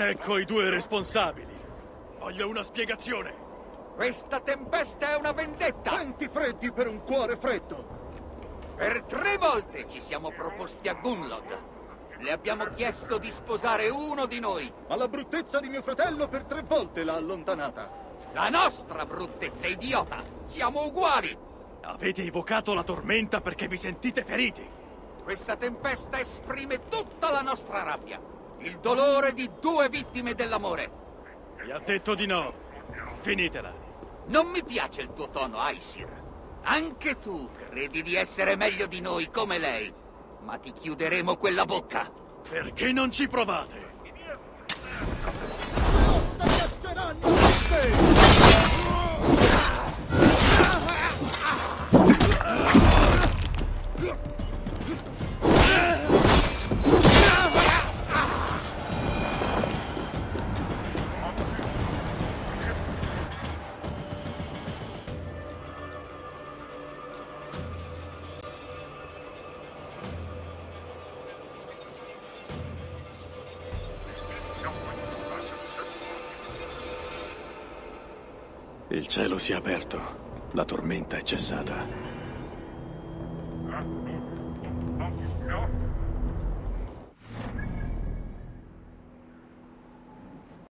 Ecco i due responsabili. Voglio una spiegazione. Questa tempesta è una vendetta! Venti freddi per un cuore freddo! Per 3 volte ci siamo proposti a Gunlod. Le abbiamo chiesto di sposare uno di noi. Ma la bruttezza di mio fratello per 3 volte l'ha allontanata. La nostra bruttezza, idiota! Siamo uguali! Avete evocato la tormenta perché vi sentite feriti. Questa tempesta esprime tutta la nostra rabbia. Il dolore di 2 vittime dell'amore. Vi ha detto di no. Finitela. Non mi piace il tuo tono, Aesir. Anche tu credi di essere meglio di noi come lei. Ma ti chiuderemo quella bocca. Perché non ci provate? Il cielo si è aperto. La tormenta è cessata.